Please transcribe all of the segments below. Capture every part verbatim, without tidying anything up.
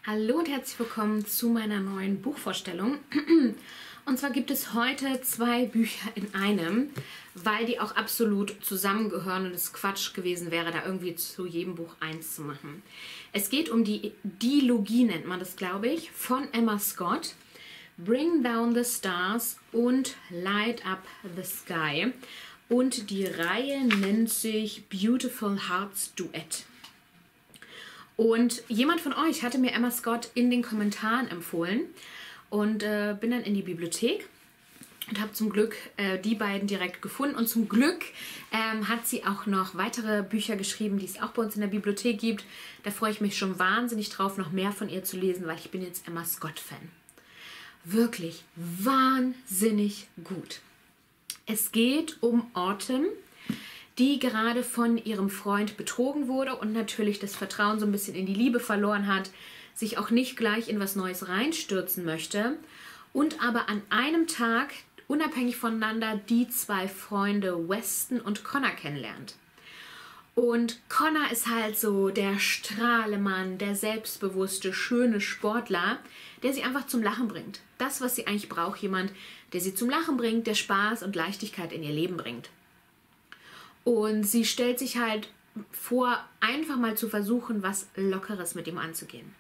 Hallo und herzlich willkommen zu meiner neuen Buchvorstellung. Und zwar gibt es heute zwei Bücher in einem, weil die auch absolut zusammengehören und es Quatsch gewesen wäre, da irgendwie zu jedem Buch eins zu machen. Es geht um die Dilogie, nennt man das, glaube ich, von Emma Scott. Bring Down the Stars und Light Up the Sky. Und die Reihe nennt sich Beautiful Hearts Duet. Und jemand von euch hatte mir Emma Scott in den Kommentaren empfohlen und äh, bin dann in die Bibliothek und habe zum Glück äh, die beiden direkt gefunden. Und zum Glück ähm, hat sie auch noch weitere Bücher geschrieben, die es auch bei uns in der Bibliothek gibt. Da freue ich mich schon wahnsinnig drauf, noch mehr von ihr zu lesen, weil ich bin jetzt Emma Scott-Fan. Wirklich wahnsinnig gut. Es geht um Autumn, die gerade von ihrem Freund betrogen wurde und natürlich das Vertrauen so ein bisschen in die Liebe verloren hat, sich auch nicht gleich in was Neues reinstürzen möchte und aber an einem Tag unabhängig voneinander die zwei Freunde Weston und Connor kennenlernt. Und Connor ist halt so der Strahlemann, der selbstbewusste, schöne Sportler, der sie einfach zum Lachen bringt. Das, was sie eigentlich braucht, jemand, der sie zum Lachen bringt, der Spaß und Leichtigkeit in ihr Leben bringt. Und sie stellt sich halt vor, einfach mal zu versuchen, was Lockeres mit ihm anzugehen.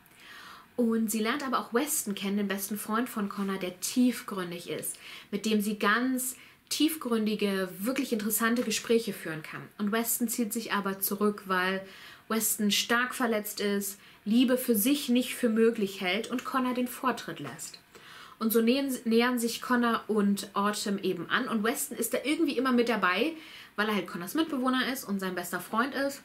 Und sie lernt aber auch Weston kennen, den besten Freund von Connor, der tiefgründig ist, mit dem sie ganz tiefgründige, wirklich interessante Gespräche führen kann. Und Weston zieht sich aber zurück, weil Weston stark verletzt ist, Liebe für sich nicht für möglich hält und Connor den Vortritt lässt. Und so nähern, nähern sich Connor und Autumn eben an und Weston ist da irgendwie immer mit dabei, weil er halt Connors Mitbewohner ist und sein bester Freund ist.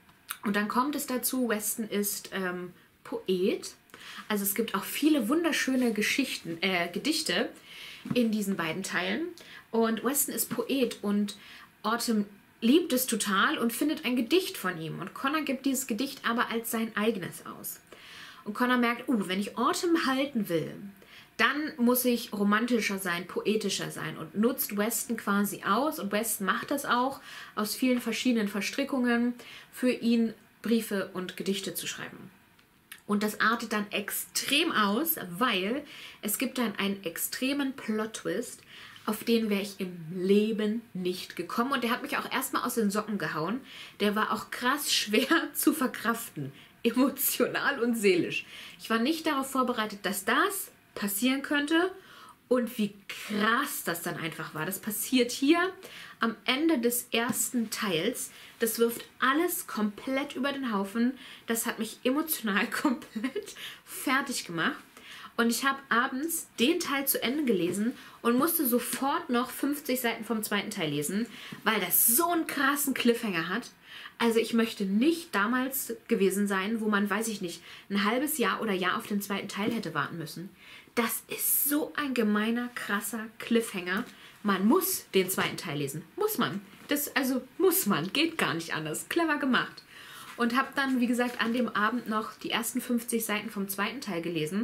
Und dann kommt es dazu, Weston ist ähm, Poet. Also es gibt auch viele wunderschöne Geschichten, äh, Gedichte in diesen beiden Teilen. Und Weston ist Poet und Autumn liebt es total und findet ein Gedicht von ihm. Und Connor gibt dieses Gedicht aber als sein eigenes aus. Und Connor merkt, uh, wenn ich Autumn halten will, dann muss ich romantischer sein, poetischer sein und nutzt Weston quasi aus. Und Weston macht das auch aus vielen verschiedenen Verstrickungen, für ihn Briefe und Gedichte zu schreiben. Und das artet dann extrem aus, weil es gibt dann einen extremen Plot-Twist, auf den wäre ich im Leben nicht gekommen. Und der hat mich auch erstmal aus den Socken gehauen. Der war auch krass schwer zu verkraften, emotional und seelisch. Ich war nicht darauf vorbereitet, dass das passieren könnte und wie krass das dann einfach war. Das passiert hier am Ende des ersten Teils. Das wirft alles komplett über den Haufen. Das hat mich emotional komplett fertig gemacht. Und ich habe abends den Teil zu Ende gelesen und musste sofort noch fünfzig Seiten vom zweiten Teil lesen, weil das so einen krassen Cliffhanger hat. Also ich möchte nicht damals gewesen sein, wo man, weiß ich nicht, ein halbes Jahr oder Jahr auf den zweiten Teil hätte warten müssen. Das ist so ein gemeiner, krasser Cliffhanger. Man muss den zweiten Teil lesen. Muss man. Das, also muss man. Geht gar nicht anders. Clever gemacht. Und habe dann, wie gesagt, an dem Abend noch die ersten fünfzig Seiten vom zweiten Teil gelesen,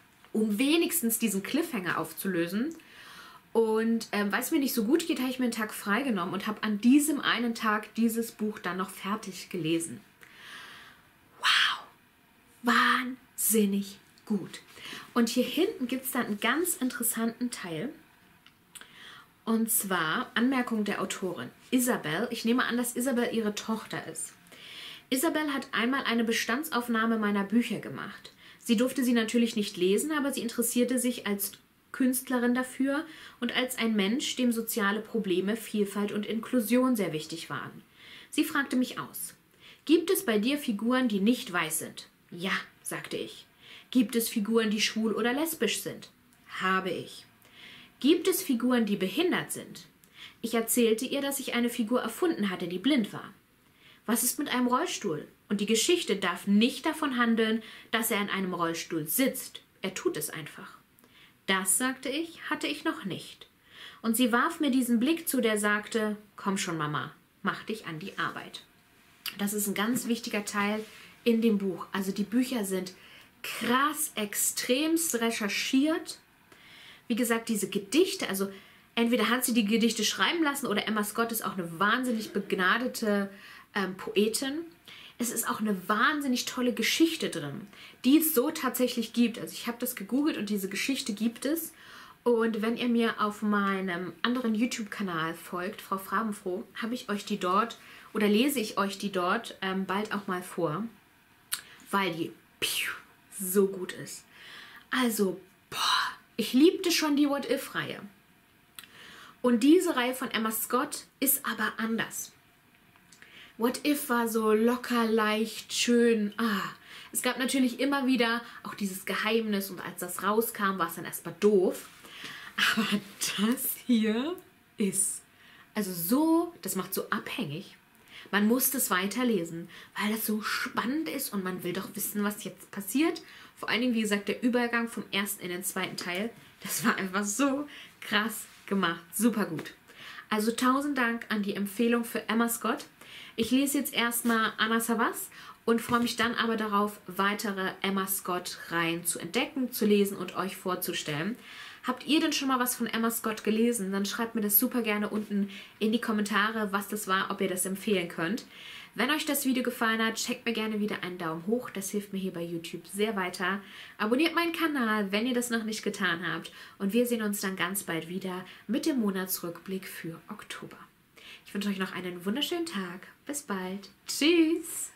um wenigstens diesen Cliffhanger aufzulösen. Und ähm, weil es mir nicht so gut geht, habe ich mir einen Tag freigenommen und habe an diesem einen Tag dieses Buch dann noch fertig gelesen. Wow! Wahnsinnig gut. Und hier hinten gibt es dann einen ganz interessanten Teil. Und zwar Anmerkung der Autorin. Isabel, ich nehme an, dass Isabel ihre Tochter ist. Isabel hat einmal eine Bestandsaufnahme meiner Bücher gemacht. Sie durfte sie natürlich nicht lesen, aber sie interessierte sich als Künstlerin dafür und als ein Mensch, dem soziale Probleme, Vielfalt und Inklusion sehr wichtig waren. Sie fragte mich aus. Gibt es bei dir Figuren, die nicht weiß sind? Ja, sagte ich. Gibt es Figuren, die schwul oder lesbisch sind? Habe ich. Gibt es Figuren, die behindert sind? Ich erzählte ihr, dass ich eine Figur erfunden hatte, die blind war. Was ist mit einem Rollstuhl? Und die Geschichte darf nicht davon handeln, dass er in einem Rollstuhl sitzt. Er tut es einfach. Das, sagte ich, hatte ich noch nicht. Und sie warf mir diesen Blick zu, der sagte, komm schon, Mama, mach dich an die Arbeit. Das ist ein ganz wichtiger Teil in dem Buch. Also die Bücher sind krass, extremst recherchiert. Wie gesagt, diese Gedichte, also entweder hat sie die Gedichte schreiben lassen oder Emma Scott ist auch eine wahnsinnig begnadete ähm, Poetin. es ist auch eine wahnsinnig tolle Geschichte drin, die es so tatsächlich gibt. Also ich habe das gegoogelt und diese Geschichte gibt es. Und wenn ihr mir auf meinem anderen YouTube-Kanal folgt, Frau Farbenfroh, habe ich euch die dort oder lese ich euch die dort ähm, bald auch mal vor, weil die piu, so gut ist. Also, boah, ich liebte schon die What-If-Reihe. Und diese Reihe von Emma Scott ist aber anders. What If war so locker, leicht, schön. Ah, es gab natürlich immer wieder auch dieses Geheimnis und als das rauskam, war es dann erstmal doof. Aber das hier ist also so, das macht so abhängig. Man muss das weiterlesen, weil das so spannend ist und man will doch wissen, was jetzt passiert. Vor allen Dingen, wie gesagt, der Übergang vom ersten in den zweiten Teil, das war einfach so krass gemacht. Super gut. Also tausend Dank an die Empfehlung für Emma Scott. Ich lese jetzt erstmal Anna Savas und freue mich dann aber darauf, weitere Emma Scott-Reihen zu entdecken, zu lesen und euch vorzustellen. Habt ihr denn schon mal was von Emma Scott gelesen? Dann schreibt mir das super gerne unten in die Kommentare, was das war, ob ihr das empfehlen könnt. Wenn euch das Video gefallen hat, checkt mir gerne wieder einen Daumen hoch. Das hilft mir hier bei YouTube sehr weiter. Abonniert meinen Kanal, wenn ihr das noch nicht getan habt. Und wir sehen uns dann ganz bald wieder mit dem Monatsrückblick für Oktober. Ich wünsche euch noch einen wunderschönen Tag. Bis bald. Tschüss.